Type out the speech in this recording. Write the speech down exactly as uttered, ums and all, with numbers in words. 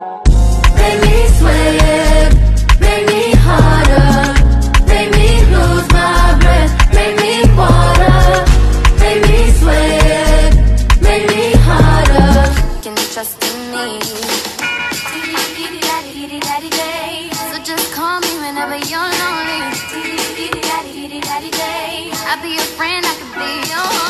Make me sweat, make me harder, make me lose my breath, make me water, make me sweat, make me harder. Can you trust in me? So just call me whenever you're lonely. I'll be your friend, I could be your